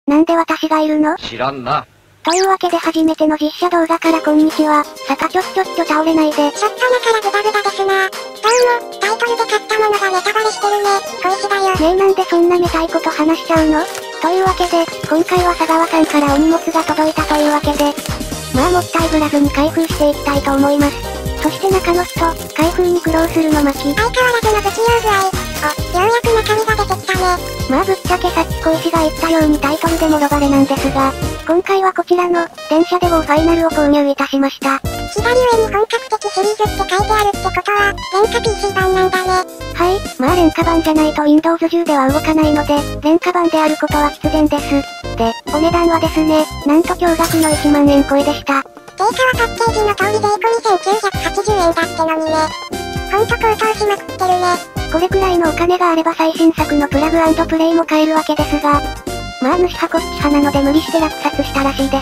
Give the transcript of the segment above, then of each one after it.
なんで私がいるの？ 知らんな。 というわけで初めての実写動画からこんにちは。さかちょ倒れないで。 ちょっと前からグダグダですな。どうも、タイトルで買ったものがネタバレしてるね。小石だよ。 ねえなんでそんなめたいこと話しちゃうの？というわけで、今回は佐川さんからお荷物が届いたというわけで、まあもったいぶらずに開封していきたいと思います。そして中の人、開封に苦労するの巻。 相変わらずの不器用具合。ようやく中身が出てきたね。 まあぶっちゃけさっき小石が言ったようにタイトルでもろバレなんですが、今回はこちらの、電車で GO ファイナルを購入いたしました。 左上に本格的シリーズって書いてあるってことは、廉価 PC 版なんだね。 はい、まあ廉価版じゃないと Windows 10では動かないので、廉価版であることは必然です。で、お値段はですね、なんと驚愕の1万円超えでした。 定価はパッケージの通り税込み1980円だってのにね。ほんと高騰しまくってるね。 これくらいのお金があれば最新作のプラグ&プレイも買えるわけですが、まあ主派こっち派なので無理して落札したらしいです。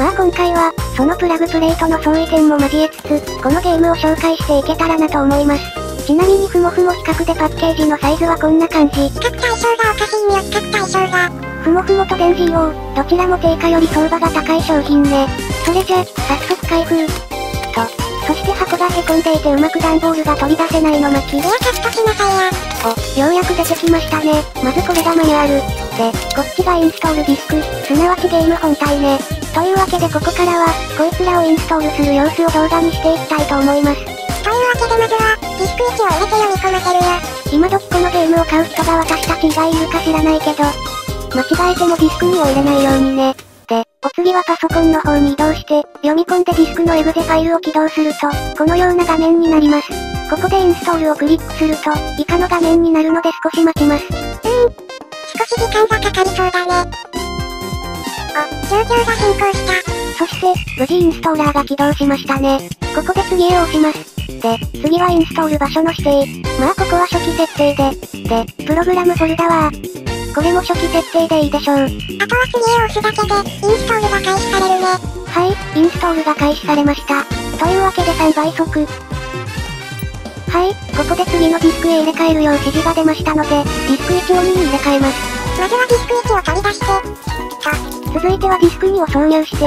まあ今回は、そのプラグプレイとの相違点も交えつつ、このゲームを紹介していけたらなと思います。ちなみにふもふも比較でパッケージのサイズはこんな感じ。 比較対象がおかしいんよ、比較対象が。 ふもふもと電 GO、どちらも定価より相場が高い商品ね。それじゃ、早速開封。そして箱がへこんでいてうまく段ボールが取り出せないの巻。 いやカットしなさいや。 ようやく出てきましたね。まずこれがマニュアル。で、こっちがインストールディスク、すなわちゲーム本体ね。というわけでここからは、こいつらをインストールする様子を動画にしていきたいと思います。 というわけでまずは、ディスク1を入れて読み込ませるよ。 今時このゲームを買う人が私たち以外いるか知らないけど、間違えてもディスクにを入れないようにね。で、お次はパソコンの方に移動して、読み込んでディスクのエグゼファイルを起動すると、このような画面になります。ここでインストールをクリックすると、以下の画面になるので少し待ちます。 少し時間がかかりそうだね。状況が進行した。 そして、無事インストーラーが起動しましたね。ここで次へ押します。で、次はインストール場所の指定。まあここは初期設定で、プログラムフォルダは、これも初期設定でいいでしょう。 あとは次へ押すだけで、インストールが開始されるね。 はい、インストールが開始されました。というわけで3倍速。はい、ここで次のディスクへ入れ替えるよう指示が出ましたので、ディスク1を2に入れ替えます。 まずはディスク1を取り出して、 続いてはディスク2を挿入して、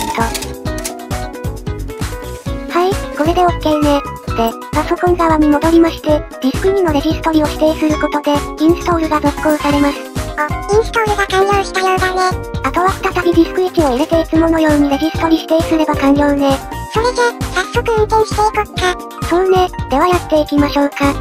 はい、これで OK ね。で、パソコン側に戻りまして、ディスク2のレジストリを指定することで、インストールが続行されます。 インストールが完了したようだね。 あとは再びディスク1を入れていつものようにレジストリ指定すれば完了ね。 それじゃ、早速運転していこっか。 そうね、ではやっていきましょうか。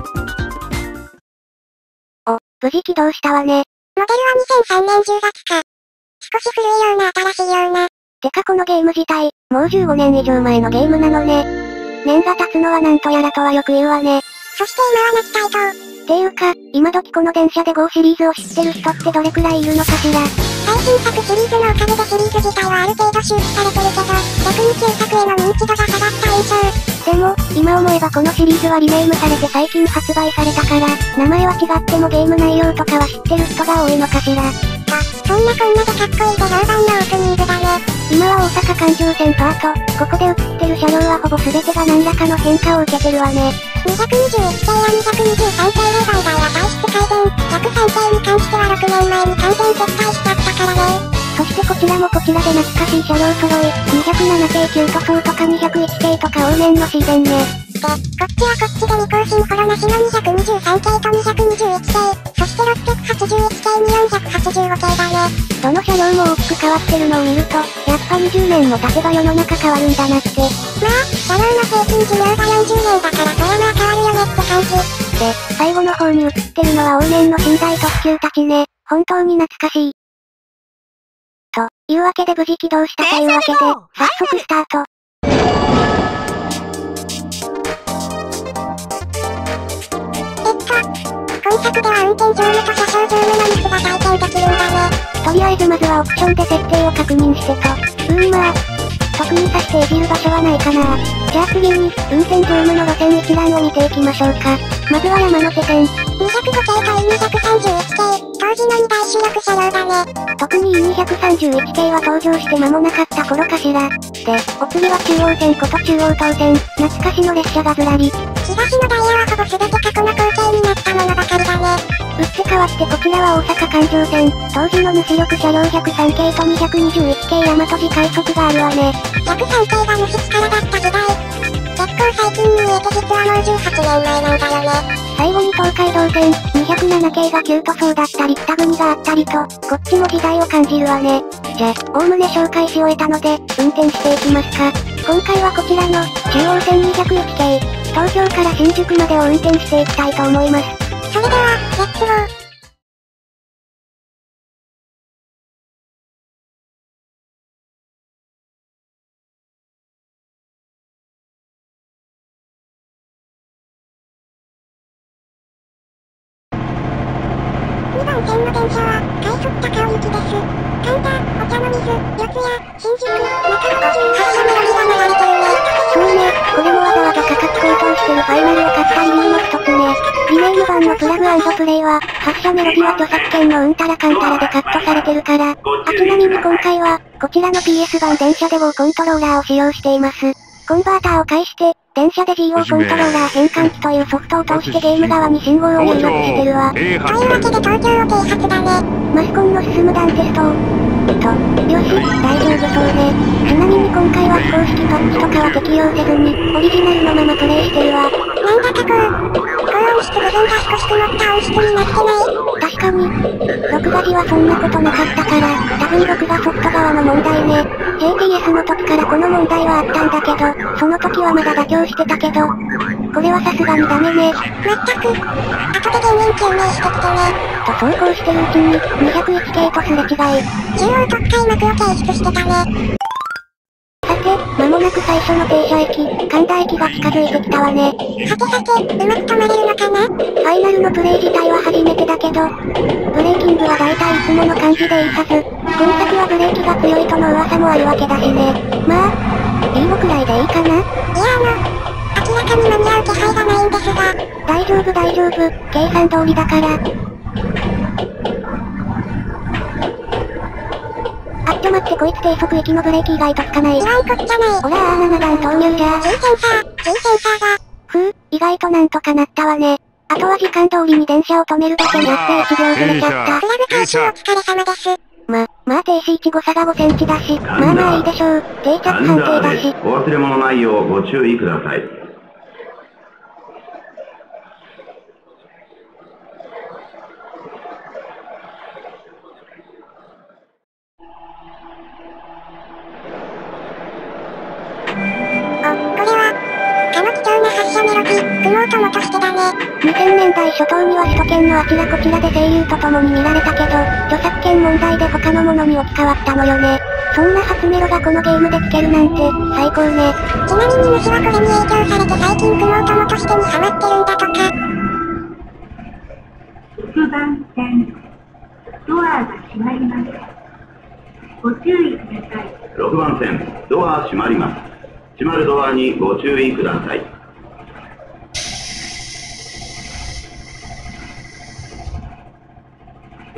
無事起動したわね。 モデルは2003年10月か。少し古いような新しいような。 てかこのゲーム自体、もう15年以上前のゲームなのね。年が経つのはなんとやらとはよく言うわね。 そして今は夏台頭。 っていうか、今時この電車で GO シリーズを知ってる人ってどれくらいいるのかしら。 最新作シリーズのおかげでシリーズ自体はある程度周知されてるけど、逆に旧作への認知度が下がった印象。 でも、今思えばこのシリーズはリネームされて最近発売されたから、名前は違ってもゲーム内容とかは知ってる人が多いのかしら。 そんなこんなでかっこいいで評判のオープニングだね。 今は大阪環状線パート、ここで映ってる車両はほぼ全てが何らかの変化を受けてるわね。 221系や223系レーバーは体質改善、103系に関しては6年前に完全撤退しちゃったからね。 そしてこちらもこちらで懐かしい車両揃い、207系キュートソーとか201系とか往年のシーデンね。 で、こっちはこっちで2更新ホロなしの223系と221系、そして681系に485系だね。 どの車両も大きく変わってるのを見ると、やっぱ20年も経てば世の中変わるんだなって。 まあ、車両の平均寿命が40年だからそりゃまあ変わるよねって感じ。 で、最後の方に映ってるのは往年の寝台特急たちね。本当に懐かしい。というわけで無事起動したというわけで、早速スタート。 今作では運転乗務と車掌乗務のミスが体験できるんだね。 とりあえずまずはオプションで設定を確認してと。まあ、特にさしていじる場所はないかな。じゃあ次に、運転乗務の路線一覧を見ていきましょうか。まずは山手線。 205系と E231 系、当時の2大主力車両だね。 特に E231 系は登場して間もなかった頃かしら。で、お次は中央線こと中央東線、懐かしの列車がずらり。 東のダイヤはほぼ全て過去の光景になったものばかりだね。 打って変わってこちらは大阪環状線、当時の主力車両103系と221系大和路快速があるわね。 103系が主力だった時代。結構最近に見えて実はもう18年前なんだよね。 最後に東海道線、207系がキュートそうだったり北国があったりと、こっちも時代を感じるわね。じゃ、おおむね紹介し終えたので、運転していきますか。今回はこちらの、中央線201系、東京から新宿までを運転していきたいと思います。 それでは、レッツゴー。2番線の電車は、快速高尾行きです。神田、お茶の水、四谷、新宿、中野58車メロディが流れてるね。 そうね、これもわざわざ価格高騰してるファイナルを買った理由の一つね。リメイク版のプラグ&プレイは、発車メロディは著作権のうんたらかんたらでカットされてるから。ちなみに今回は、こちらの PS 版電車で GO コントローラーを使用しています。コンバーターを介して、電車で GO コントローラー変換器というソフトを通してゲーム側に信号を入力してるわ。 というわけで東京を啓発だね。 マスコンの進む段テストを。よし、大丈夫そうね。ちなみに今回は非公式パッチとかは適用せずに、オリジナルのままプレイしてるわ。 なんだか高音質部分が少し曇った音質になってない？ 確かに。録画時はそんなことなかったから、多分録画ソフト側の問題ね。JTS の時からこの問題はあったんだけど、その時はまだ妥協してたけど、これはさすがにダメね。 まったく。後で原因究明してきてね。 とそうこうしてるうちに、201系とすれ違い。 中央特快幕を提出してたね。 さて、間もなく最初の停車駅、神田駅が近づいてきたわね。 さてさて、うまく止まれるのかな？ ファイナルのプレイ自体は初めてだけど、ブレーキングは大体いつもの感じでいいはず。今作はブレーキが強いとの噂もあるわけだしね。まあ、いいのくらいでいいかな？ いや明らかに間に合う気配がないんですが。 大丈夫大丈夫、計算通りだから。あっちょ待ってこいつ低速域のブレーキ意外とつかない。 言わんこっちゃない。 ほら7段投入じゃ。 G センサーが。 意外となんとかなったわね。あとは時間通りに電車を止めるだけになって1秒ずれちゃった。 プラグ回収お疲れ様です。 まあ停止位置誤差が5センチだし、まあいいでしょう。定着判定だし。 お忘れ物ないようご注意ください。 これは、かの貴重な発車メロディ、組もうともとしてだね。 2000年代初頭には首都圏のあちらこちらで声優と共に見られたけど、著作権問題で他のものに置き換わったのよね。そんな初メロがこのゲームで聴けるなんて、最高ね。 ちなみに主はこれに影響されて最近組もうともとしてにハマってるんだとか。 6番線、ドアが閉まります。ご注意ください。 6番線、ドア閉まります。閉まるドアにご注意ください。 はい、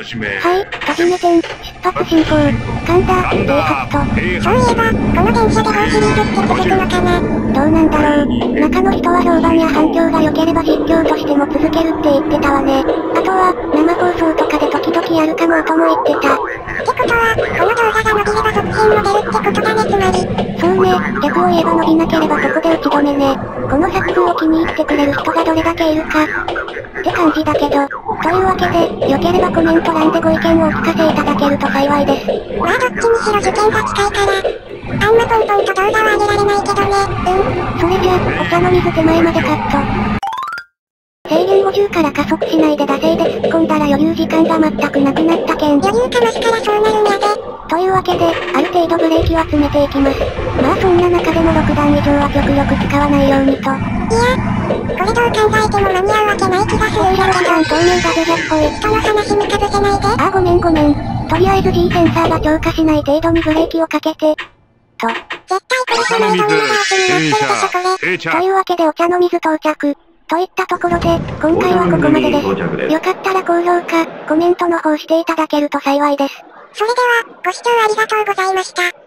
初めて出発進行、神田、停発と。 そういえば、この電車で GO シリーズって続くのかな？ どうなんだろう。中の人は評判や反響が良ければ実況としても続けるって言ってたわね。あとは、生放送とかで時々やるかもとも言ってた。 ってことは、この動画が伸びれば続編も出るってことだねつまり。 そうね、逆を言えば伸びなければそこで打ち止めね。この作風を気に入ってくれる人がどれだけいるか。って感じだけど。というわけで、良ければコメント欄でご意見をお聞かせいただけると幸いです。 まあどっちにしろ受験が近いから、あんまポンポンと動画は上げられないけどね。 それじゃ、お茶の水手前までカット。制限50から加速しないで惰性で突っ込んだら余裕時間が全くなくなったけん。 余裕かますからそうなるんやで。 というわけで、ある程度ブレーキは詰めていきます。まあそんな中でも6段以上は極力使わないようにと。 いや、これどう考えても間に合うわけない気がするんだけど。 2段投入がデジャっぽい。 人の話にかぶせないで。 あーごめん。とりあえず G センサーが超過しない程度にブレーキをかけて。と。 絶対これじゃないとみんなが足になってるでしょこれ。 というわけでお茶の水到着。といったところで、今回はここまでです。よかったら高評価、コメントの方していただけると幸いです。 それでは、ご視聴ありがとうございました。